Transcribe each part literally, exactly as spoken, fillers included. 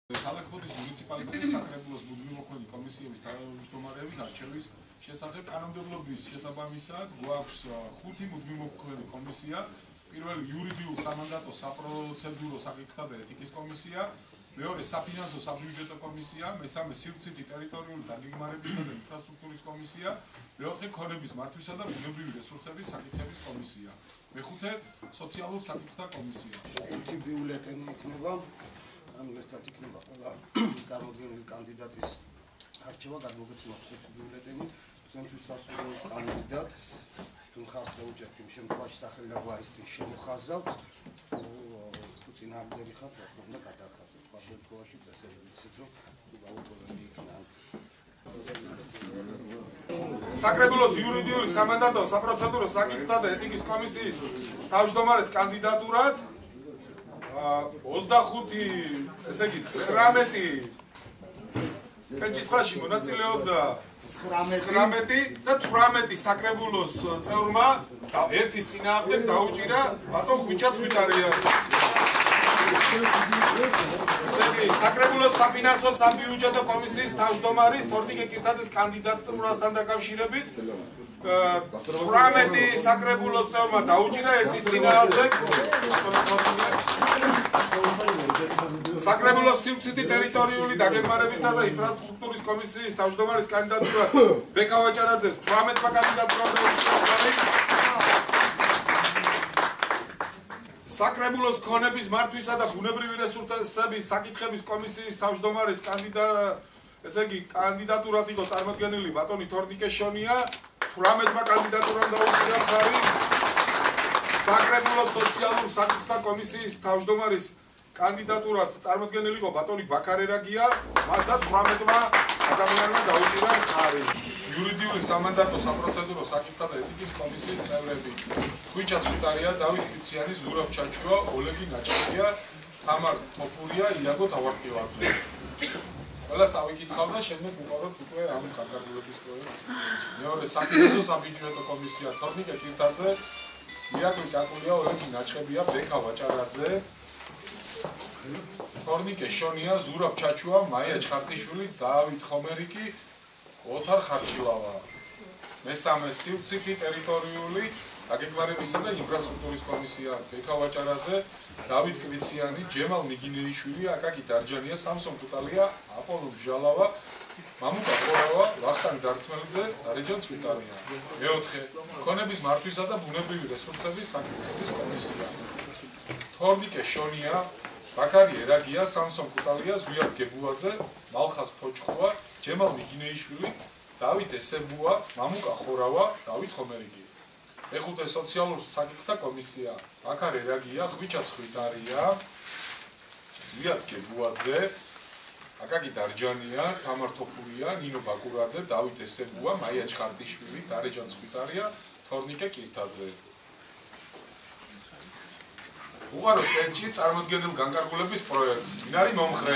ქალაქბოდის მუნიციპალიტეტის საკრებულოს მუდმივმოქმედი კომისიების თავმჯდომარეების არჩევის შესახებ კანონმდებლობის შესაბამისად გვაქვს ხუთი მუდმივმოქმედი კომისია. პირველი იურიდიულ სამანდატო საპროცედურო საკითხთა და ეთიკის კომისია, მეორე საფინანსო საბიუჯეტო კომისია, მესამე სივრცითი ტერიტორიული დაგეგმარებისა და ინფრასტრუქტურის კომისია, მეოთხე ქონების მართვისა და ბუნებრივი რესურსების საკითხების კომისია, მეხუთე სოციალურ საკითხთა კომისია. ხუთი ბიულეტენი იქნება, ანუ ერთად იქნება ყველა წარმოდგენილი კანდიდატის არჩევა, გადმოგეცემოთ ხუთი ბიულეტენი, თქვენთვის სასურველ კანდიდატს თუ ხარს დაუჭერთ იმ შემთხვევაში სახელი და გვარის წინ შემოხაზავთ, თუ წინააღმდეგი ხართ, რა უნდა გადაახაზოთ. სხვა შემთხვევაში წესები ვიცით, რომ გაუგებარი იქნება. საკრებულოს იურიდიული სამანდატო საპროცედურო საკითხთა და ეთიკის კომისიის თავმჯდომარის კანდიდატურად ოცდახუთი, ესე იგი ცხრამეტი კენჭისყრაში მონაწილეობდა ცხრამეტი და თვრამეტი საკრებულოს წევრმა ერთის წინააღმდეგ დაუჭირა ბატონ ხვიჩა ცვიტარიას. ესე იგი საკრებულოს საფინანსო საბიუჯეტო კომისიის თავმჯდომარის თორნიკე კირთაძის კანდიდატურასთან დაკავშირებით თვრამეტი საკრებულოს წევრმა დაუჭირა ერთის წინააღმდეგ საკრებულოს სივრცითი ტერიტორიული დაგეგმარებისა და ინფრასტრუქტურის კომისიის თავმჯდომარის კანდიდატურად ბექა ვაჭარაძეს თვრამეტმა კანდიდატურამ დაუჭირა საკრებულოს ქონების მართვისა და ბუნებრივი რესურსების საკითხების კომისიის თავმჯდომარის კანდიდატ ესე იგი კანდიდატურად იყო წარმოდგენილი ბატონი თორნიკე შონია თვრამეტმა კანდიდატურამ დაუჭირა ხარი საკრებულოს სოციალურ საკითხთა კომისიის თავმჯდომარის კანდიდატურად წარმოდგენილი იყო ბატონი ბაქარერაგია მასაც თვრამეტმა ადამიანმა დაუჭირა ხარი იურიდიული სამანდატო საპროცედურო საკითხთა და ეთიკის კომისიის წევრები ხვიჩა ცვიტარია, დავით კიციანი, ზურაბ ჩაჩუა, ოლეგი ნაჭყია, თამარ თოფურია, იაგო თავარკევაძე. ყველას წავიკითხავ და შემდეგ ვუყაროთ უკვე ამ განკარგულების პროექტს. მეორე საფინანსო საბიუჯეტო კომისია თორნიკე კირთაძე, იაგო კაკულია, ოლეგი ნაჭყია, ბექა ვაჭარაძე, თორნიკე შონია, ზურაბ ჩაჩუა, მაია ჩხარტიშვილი, დავით ხომერიკი, ოთარ ხარჩილავა. მესამე სივრცითი ტერიტორიული დაგეგმარებისა და ინფრასტრუქტურის კომისია ბექა ვაჭარაძე, დავით კვიციანი, ჯემალ მიგინეიშვილი, აკაკი დარჯანია, სამსონ კუტალია, აპოლო ბჟალავა, მამუკა ყორავა, ვახტანგ დარწმელიძე, დარეჯან ცვიტარია. მეოთხე ქონების მართვისა და ბუნებრივი რესურსების საკითხების კომისია თორნიკე შონია, ბაქარი ერაგია, სამსონ კუტალია, ზვიად გებულაძე, მალხას ფოჭხუა, ჯემალ მიგინეიშვილი, დავით ესებუა, მამუკა ყორავა, დავით ხომერიკი. მეხუთე სოციალურ საკითხთა კომისია ბაქარ ერაგია, ხვიჩა ცვიტარია, ზვიად გებულაძე, აკაკი დარჯანია, თამარ თოფურია, ნინო ბაკურაძე, დავით ესებუა, მაია ჩხარტიშვილი, დარეჯან ცვიტარია, თორნიკე კირთაძე. უყაროთ კენჭი წარმოდგენილ განკარგულების პროექტს. ვინ არის მომხრე?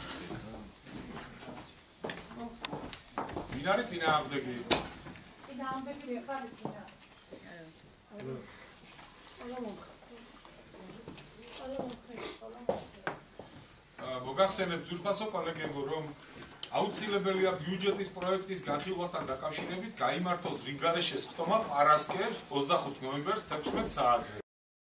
ვინ არის წინააღმდეგი? წინააღმდეგი ხარ წინა. მოგახსენებთ ძვირფასო კოლეგებო, რომ აუცილებელია ბიუჯეტის პროექტის განხილვასთან დაკავშირებით გაიმართოს რიგგარეშე სხდომა პარასკევს ოცდახუთ ნოემბერს თექვსმეტ საათზე.